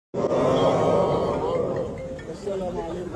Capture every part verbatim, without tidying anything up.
السلام عليكم.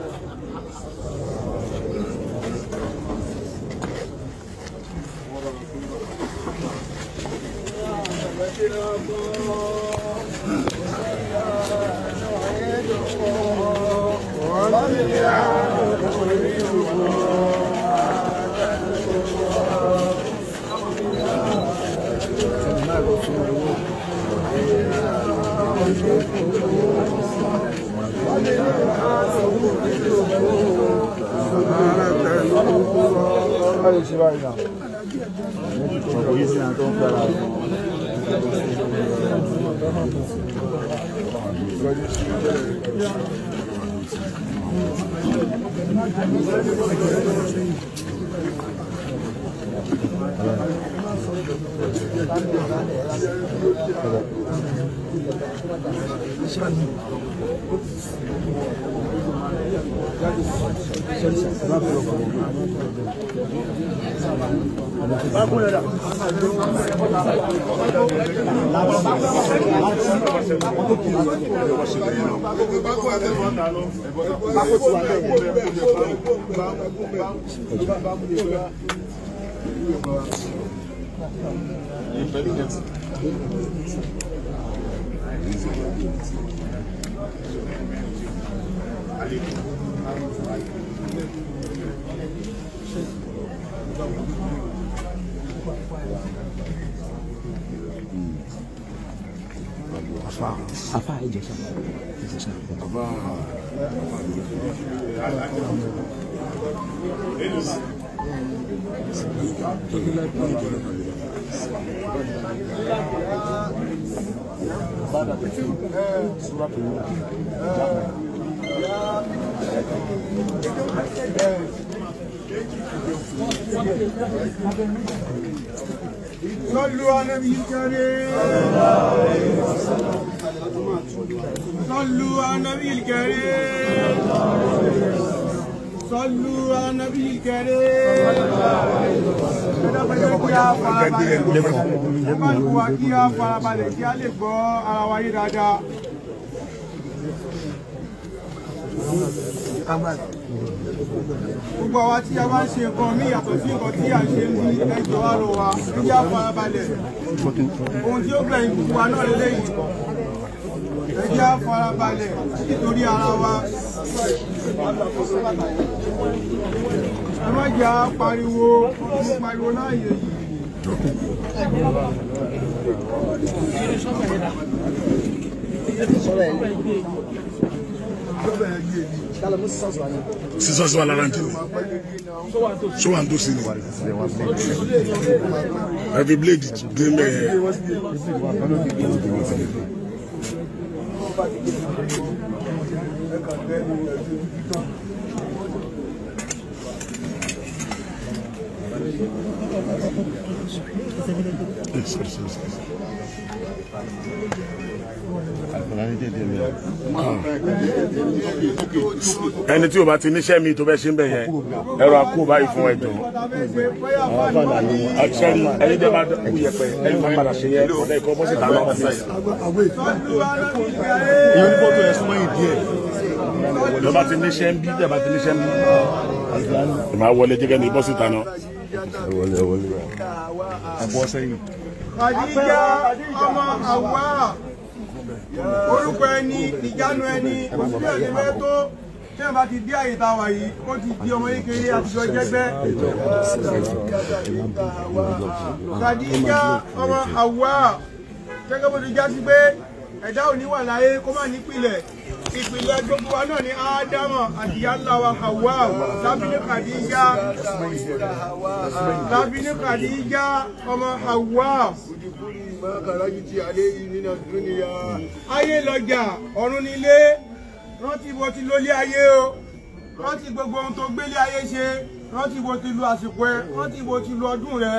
Afa aja sama. صلوا على النبي الكريم صلوا على النبي الكريم صلوا على النبي الكريم gbogbo àwa tí a bá ń ṣe nǹkan mí yàtọ̀ sí nǹkan tí a ṣe ń bí ẹjọ́ àrò wa ẹjẹ́ àfarabalẹ̀ ohun tí ó gbẹ̀yìn gbogbo wa náà lélẹ́yìn ẹjẹ́ àfarabalẹ̀ nítorí ara wa ẹ má jẹ́ pariwo pariwo láàyè six cents à la rentine. So on dossier. Every blade game. Yes, yes, yes. Ẹni tí o bá ti níṣẹ́ mi tó bẹ́ ṣe ń bẹ̀ yẹn ẹ̀rọ àkó báyìí fún ẹ̀jọ̀ àṣẹ́rí ẹni tẹ́ bá kú yẹpẹ ẹni tó padà ṣe yẹ ọ̀dẹ́ ìkọ́ bọ́sì tà lọ́wọ́ sí ìyẹn ní fọ́tò ẹ̀sùn mọ́yìn díẹ̀ tó bá ti níṣẹ́ ń bí tẹ́ bá ti níṣẹ́ ń bí ẹ̀ máa wọlé jẹ́gẹ́ ní bọ́sì tà náà ẹ̀bọ́ sẹ́yìn. Khadija ọmọ Hawa orúkọ ẹni ìjánu ẹni òṣìṣẹ́ ẹni mẹ́tò tí wọ́n bá ti dé àyè tá a wà yìí ó ti di ọmọ kékeré àtijọ́ jẹ́gbẹ́. Khadija ọmọ Hawa gẹ́gẹ́ bó ti já sí pé ẹ̀dá ò ní wà láyé kó má nípìlẹ̀ ìpìlẹ̀ gbogbo wa náà ni Ádámù àti ìyá ńlá wa Hawa lábí ní Khadija lábí ní Khadija ọmọ Hawa. Ayé lọ́jà ọ̀run nílé rántí bó ti lólé ayé o rántí gbogbo ohun tó gbélé ayé ṣe rántí bó ti lu àsìkò ẹ rántí bó ti lu ọdún rẹ.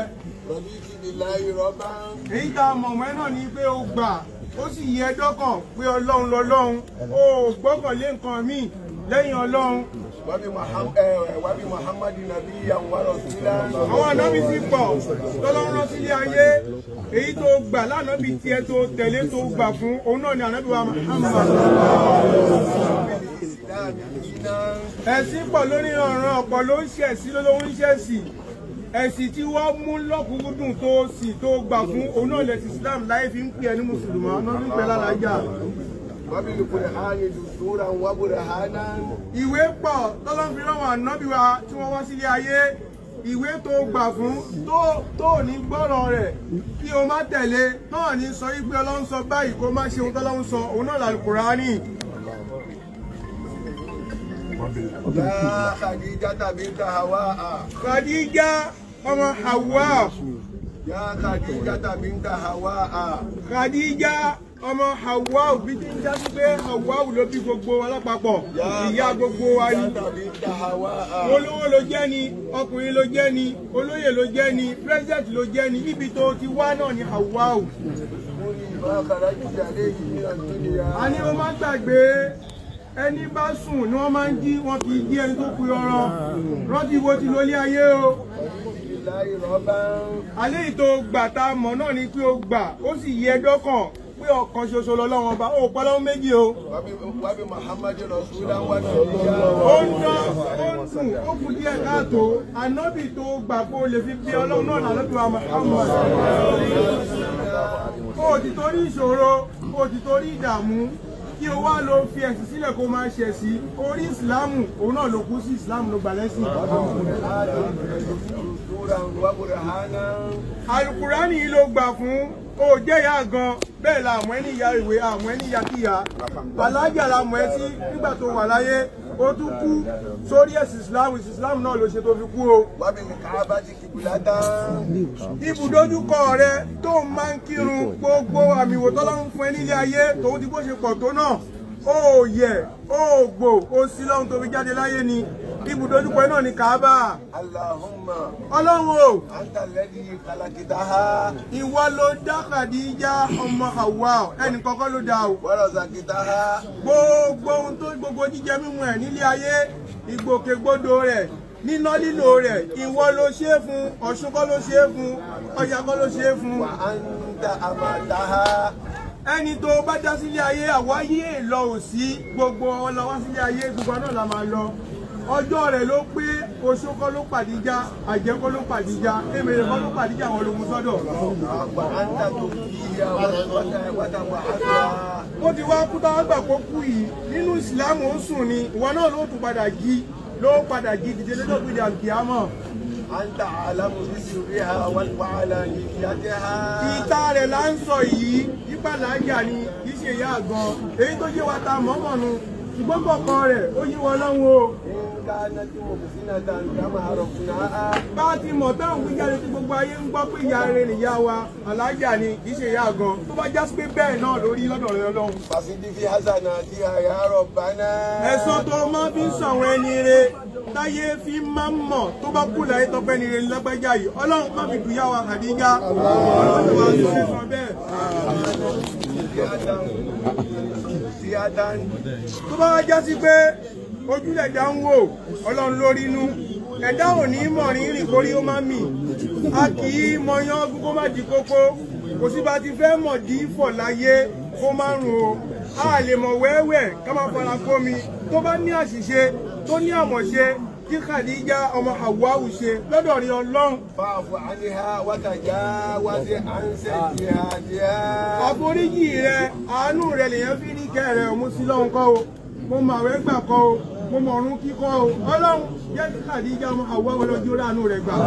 Èyí tá a mọ̀ mọ́ náà ni pé o gbà ó sì yẹ dọ́kàn pé Ọlọ́run lọ́lọ́run o gbọ́kànlé nǹkan míì lẹ́yìn Ọlọ́run wàbí Muhammadu nabiyyan wa rasulan. Àwọn ànábì ti pọ̀ tọ́lọ́run rán sílé ayé èyí tó gbà lánàbì tiẹ̀ tó tẹ̀lé tó gbà fún òun náà ni ànábì wa Muhammad. Ẹ̀sìn pọ̀ lórí ọ̀ràn ọ̀pọ̀ ló ń ṣẹ̀sí ló ń ṣẹ̀sì. Ẹ̀sìn tí wọ́n mú lọ́kùnkúndùn tó sì tó gbà fún òun náà lẹ̀sìn Islam láyé fi ń pè ẹni mùsùlùmí ọ̀nà ń pè lálàájá. Ìwé pọ̀ tọ́lọ́ fi rán wọn ànábì wa tí wọ́n wá sílé ayé. Ìwé tó gbà fún tó ní gbọ́rọ̀ rẹ̀ kí o má tẹ̀lé náà ní sọ wípé Ọlọ́run sọ báyìí kó má ṣe ohun tọ́lọ́run sọ òun náà l'Al-Qur'ani. Ya Khadija binta Hawa. Khadija ọmọ Hawa. Ya Khadija binta Hawa. Khadija ọmọ Hawa òbí tí ń jásí pé Hawa ló bí gbogbo alápapọ̀ ìyá gbogbo wa ni. Olówó ló jẹ́ ni, ọkùnrin ló jẹ́ ni, olóyè ló jẹ́ ni, president ló jẹ́ ni, ibi tó ti wá náà ni Hawa. A ní o má gbàgbé ẹni bá sùn ni wọ́n máa ń jí wọn kì í jí ẹni tó kú ọ̀rọ̀ rántí wo ti lólé ayé o. Alẹ́ ìtò gbà tá a mọ̀ náà ni pé o gbà ó sì yẹ dọ́kàn pé ọ̀kan ṣoṣo lọ́lọ́run ọba ó pẹ́ lọ́wọ́ méjì o. Ó ń dán ó ń sùn ó kù díẹ̀ káàtó ànábì tó gbà pé o lè fi bí ọlọ́run náà lálọ́dún àmọ́. Ó ti torí ìṣòro ó ti torí ìdààmú kí o wá lọ fi ẹ̀sìn sílẹ̀ kó máa ṣẹ̀ sí orí ìsìláàmù òun náà ló kú sí ìsìláàmù ló gbà lẹ́sìn. Al-Qur'ani yìí ló gbà fún ó jẹ́ ìyá gan bẹ́ẹ̀ la àmọ́ ẹni ìyá ìwé àmọ́ ẹni ìyá kíyà alájà la mọ̀ ẹ́ sí nígbà tó wà láyé ó tún kú sórí ẹ̀sìn ìsìláàmù ìsìláàmù náà ló ṣe tó fi kú o. Ibùdójúkọ rẹ tó máa ń kírun gbogbo àmì ìwò tọ́lọ́run fún ẹ nílé ayé tòun ti bó ṣe pọ̀ tó náà ó yẹ ó gbò ó sí lọ́hun tó fi jáde láyé ni ibùdójúkọ náà ni Kaaba. Ọlọ́run o ìwọ ló dá Khadija ọmọ Hawa ẹnì kọ́kọ́ ló dá o. Gbogbo ohun tó gbogbo jíjẹ mímu ẹ̀ nílé ayé ìgbòkègbodò rẹ̀ níná lílo rẹ̀ ìwọ ló ṣe é fún Ọ̀ṣun kọ́ ló ṣe é fún Ọya kọ́ ló ṣe é fún. Ẹni tó bá dá sílé ayé àwáyé lọ ò sí gbogbo ọlọ́wọ́ sílé ayé gbogbo náà la máa lọ. Ọjọ́ rẹ̀ ló pé Oṣó kọ́ ló pàdíjà àjẹ́ kọ́ ló pàdíjà èmèrè kọ́ ló pàdíjà àwọn ológun sọ́dọ̀. Ó ti wá kú táwọn gbà kó kú yìí nínú ìsìlámù ó sùn ni ìwọ náà ló tún padà jí ló padà jí dìde lọ́jọ́ gbé àlùkìyámọ̀. Anta alamu bisiriha wàhálà ìyàtẹ̀ha. Ìta rẹ̀ là ń sọ yìí yípa làájà ni kì í ṣe ìyá àgàn èyí tó yé wa ta mọ́mọ́nu ṣùgbọ́n kọ̀ọ̀kan rẹ̀ ó yí wọn lọ́wọ́ o. Bá a ti mọ̀ táwọn wíjáde tí gbogbo ayé ń gbọ́ pé ìyá rẹ̀ nìyá wa alájà ni kì í ṣe ìyá àgàn tó bá jásí pé bẹ́ẹ̀ náà lórí lọ́dọ̀ rẹ̀ Ọlọ́run. Fàṣídì fi hasana àti àyà Rabbana. Ẹ̀sọ́ tó máa fi ń sọ̀rọ̀ ẹni rẹ̀ táyé fi máa ń mọ̀ tó bá kú láyé tọpẹ́ ni rẹ̀ lágbájá yìí Ọlọ́run má fi dùn yá wa Khadija. Ọlọ́run wa ló ṣe sọ bẹ́ẹ̀. Tó bá wá jásí pé ojúlẹ̀ dá ń wò Ọlọ́run lórí inú ẹ̀dá ò ní mọ̀ ní rìn kórí ó má mì a kì í mọyán ọgún kó má di kókó kò sí bá ti fẹ́ mọ̀ dí fọ̀ láyé kó má rùn o a lè mọ̀ wẹ́wẹ́ ká má fara kó mi tó bá ní àṣìṣe tó ní àmọ̀ṣe tí Khadija ọmọ Hawa'u ṣe lọ́dọ̀ rí Ọlọ́run. Fa'fu anha wa tajawaz an sayyi'atiha. Àforíjì rẹ̀ àánú rẹ̀ lèyàn fi ní kẹrẹ̀ ọmú sí lọ́hùn kọ́ o mo mọ̀ àwẹ́ gbà kọ́ o mo mọ̀ ọ̀run kíkọ́ o Ọlọ́run jẹ́ kí Khadija ọmọ Hawa'u lọ́jọ́ ránú rẹ̀ gbà.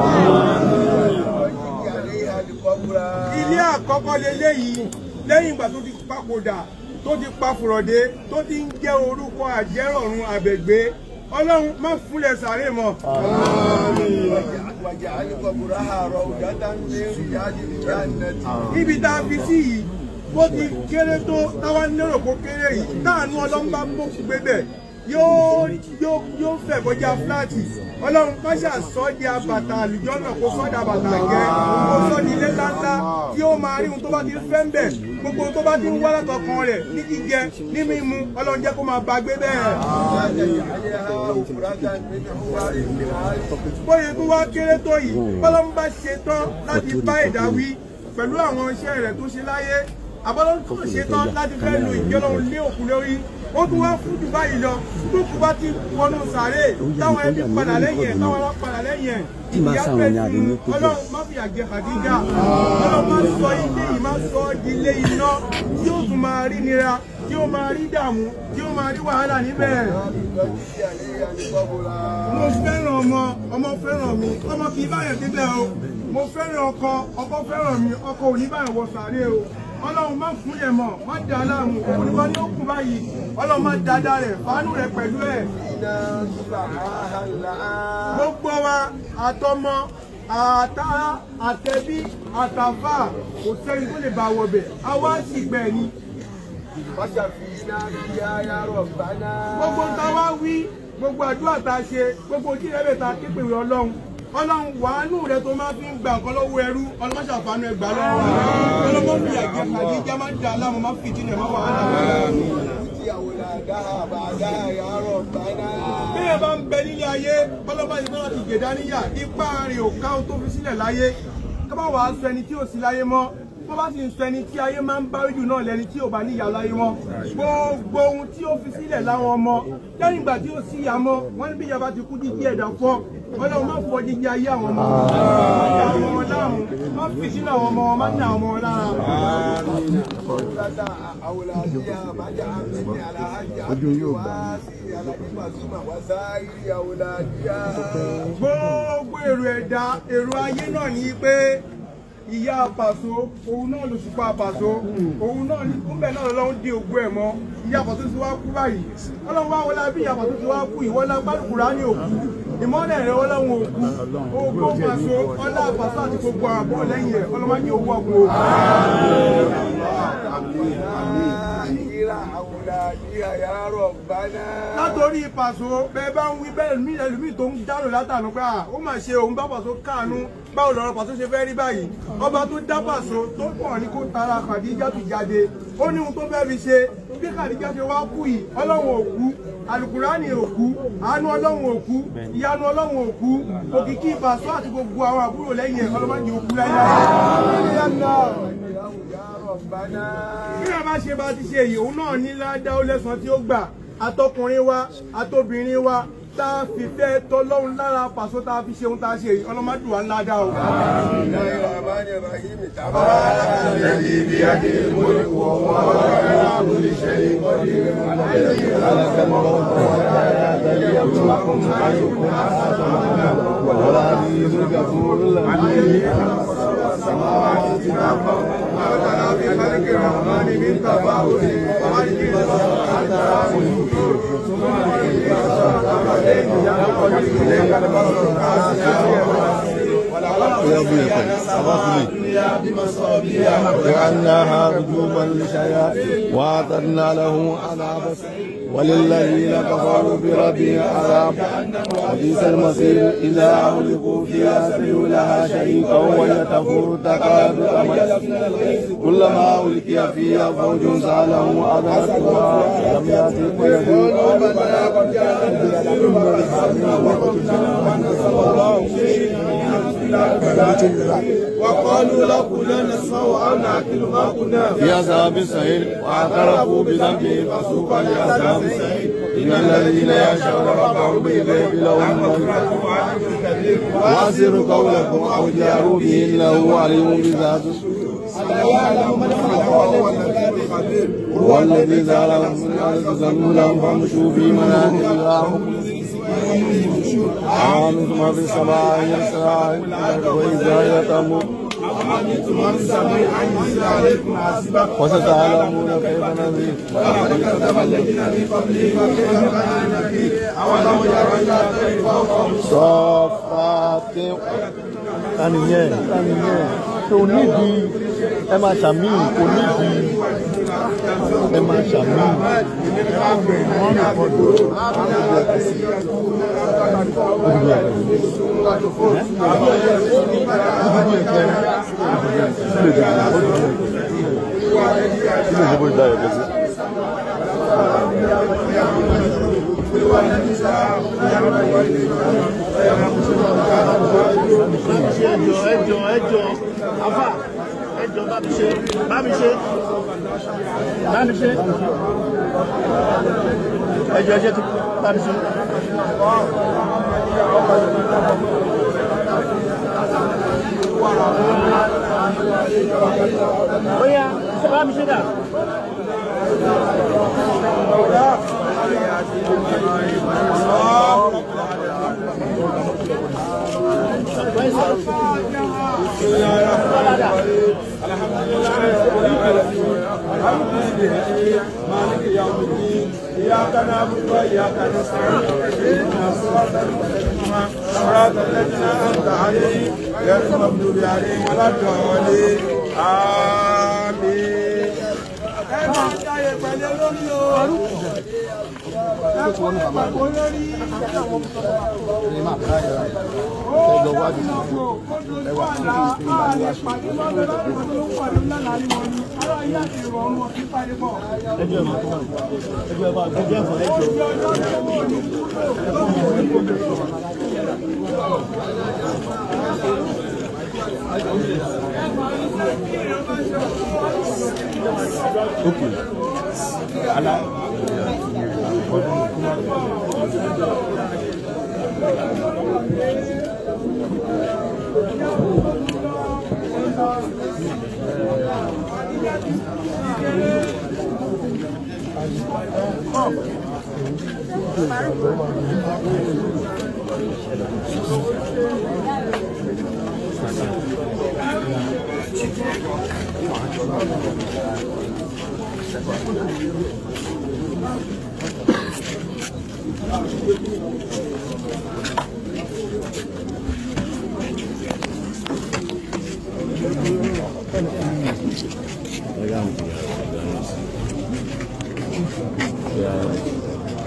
Ilé àkọ́kọ́ leléyìí lẹ́yìn ìgbà tó ti papòdà tó ti pafùrọ̀dé tó ti ń jẹ́ orúkọ àjẹ́rọ̀run àbẹ̀gbé Ọlọ́run má fúnlẹ̀ sàárè mọ́. Níbi tá a fi sí yìí bó ti kéré tó táwa lérò kó kéré yìí táànú Ọlọ́run bá mú gbé bẹ̀ yóò fẹ̀ kọjá fúláàtì Ọlọ́run káṣà sọ di abàtà àlùjọ náà kó sọ́dà bàtà gẹ́ kó sọ́ di ilé ńláńlá tí ó máa rí ohun tó bá ti fẹ́ ń bẹ̀ gbogbo tó bá ti ń wá látọkàn rẹ̀ ní jíjẹ ní mímu ọlọ́run jẹ́ kó máa bá gbé bẹ́ẹ̀. bóyá tó wá kéré tó yìí bọ́lọ́mú bá ṣe tán láti bá ẹ̀dá wí pẹ̀lú àwọn iṣẹ́ rẹ̀ tó ṣe láyé àbọ́lọ́mú tó ṣe tán láti fẹ́ lo ìjọlọ́run lé òkú lórí ó tún wá fún jù báyìí lọ tó kú bá ti wọnú sàárè táwọn ẹbí padà lẹ́yìn ẹ̀ táwọn ará padà lẹ́yìn ẹ̀ ìyá pẹ́ fún ọlọ́run má fi àjẹ Khadija ọlọ́run má sọ ilé yìí má sọ di ilé iná tí ó tún máa rí nira tí ó máa rí dààmú tí ó máa rí wàhálà níbẹ̀. mo fẹ́ràn ọmọ ọmọ fẹ́ràn mi ọmọ kì í báyọ̀ débẹ̀ o mo fẹ́ràn ọkọ ọkọ fẹ́ràn mi ọkọ ò ní báyọ̀ wọ sàárè o ọlọ́run má fún yẹn mọ̀ má da aláàmú òun nìkan ní ó kú báyìí ọlọ́run má dáadáa rẹ̀ fàánú rẹ̀ pẹ̀lú ẹ̀. gbogbo wa àtọmọ àtàrà àtẹbí àtàfà kò sẹ́ni tó lè bá wọbẹ̀ àwa sì gbẹ̀ ni. gbogbo ń ta wá wí gbogbo àdúrà tá a ṣe gbogbo ojú rẹ̀ bẹ̀ ta képe rẹ̀ ọlọ́run ọlọ́run wàánú rẹ tó máa fi ń gba nǹkan lọ́wọ́ ẹrú ọlọ́mọṣà fàánú ẹgbàá lọ́wọ́ ọlọ́mọ fi àjẹ Khadija máa ń da aláàmú máa fi ìdílé máa wà á náà. bí ẹ bá ń bẹ nílé ayé ọlọ́mọ yìí bá ti gbèdá níyà ipá rẹ̀ ò ká ohun tó fi sílẹ̀ láyé ká bá wàá sọ ẹni tí ò sí láyé mọ́ wọ́n bá sì ń sọ ẹni tí ayé máa ń bá jù náà lẹ́ni tí ò bá níyà láyé wọn gbogbo ohun tí ó fi sílẹ̀ láwọn ọmọ lẹ́yìn ìgbà tí ó sí ìyá mọ́ wọ́n ní bí ìyá bá ti kú jíjí ẹ̀dá fọ́ ọlọ́run má fọ jíjí ayé àwọn ọmọ àwọn ọmọ láàmú má fi sínú àwọn ọmọ má ní àwọn ọmọ lára. ojú yóò gbà gbogbo èrò ẹ̀dá èrò ayé náà ní pé ìyá Pàṣọ òun náà ló ṣùpá Pàṣọ òun náà ní kúńbẹ náà lọ́wọ́ dé ògùn ẹ̀ mọ́ ìyá Pàṣọ ti wá kú báyìí ọlọ́run wá wọlé bí ìyá Pàṣọ ti wá kú ìwọ́lá gbàdúrà ní òkú ìmọ́lẹ̀ rẹ̀ ọlọ́run òkú ògbó Pàṣọ ọlá Pàṣọ àti gbogbo àbọ̀ lẹ́yìn ẹ̀ ọlọ́mọdé owó ọkùn òkú. látòrí Pàṣọ bẹ́ẹ̀ bá ń wí bẹ́ẹ̀ ní ẹlòmíì tó ń dárò látànú pé ó mà ṣe òun bá Pàṣọ káànú báwo lọ́rọ̀ Pàṣọ ṣe fẹ́ rí báyìí ọba tó dá Pàṣọ tó pọ̀ ní kó tara Khadija tó jáde ó ní ohun tó fẹ́ fi ṣe bí Khadija ṣe wá kú yìí ọlọ́run òkú alukurani òkú àánú ọlọ́run òkú ìyanu ọlọ́run òkú òkìkí Pàṣọ àti gbogbo àwọn àbúrò lẹ́yìn ẹ̀ ọlọ́mọdé òkú láyé. bí a bá ṣe bá ti ṣe èyí òun náà ní ládàá ó lẹ́san tí ó gbà àtọkùnrin wa àtobìnrin wa tá a fi fẹ́ tọ́lọ́run lára Pàṣọ tá a fi ṣe ohun tá a ṣe èyí ọlọ́mọdé wa ńlá dá o. وجعلناها رجوما للشياطين واعتدنا لهم عذاب وللذين كفروا بربهم عذاب وبئس المصير إذا أغلقوا فيها سمعوا لها شهيقا وهي تفور تكاد تميز كلما ألقي فيها فوج سألهم أدركتها لم يأتكم وقالوا لو كنا نسمع أو نعقل ما كنا في عذاب السعير واعترفوا بذنبهم فسوقا لعذاب السعير إن الذين يخشون ربهم بالغيب لهم مغفرة وأسروا قولكم أو جاروا به إنه عليم بذات هو الذي زالهم من الأرض ذنوبا فامشوا في مناكبها آمنتم في السماء يسرى وإذا يتموا وستعلمون كيف نذير صفات tànìyẹn tànìyẹn tó nídìí ẹ máa ṣàmì kò nídìí ẹ máa ṣàmì. Oya, ça va, monsieur là? مالك يوم الدين إياك نعبد وإياك نستعين اهدنا الصراط المستقيم صراط الذين أنعمت عليهم غير المغضوب عليهم ولا الضالين آمين. Okay. Ala. Thank you.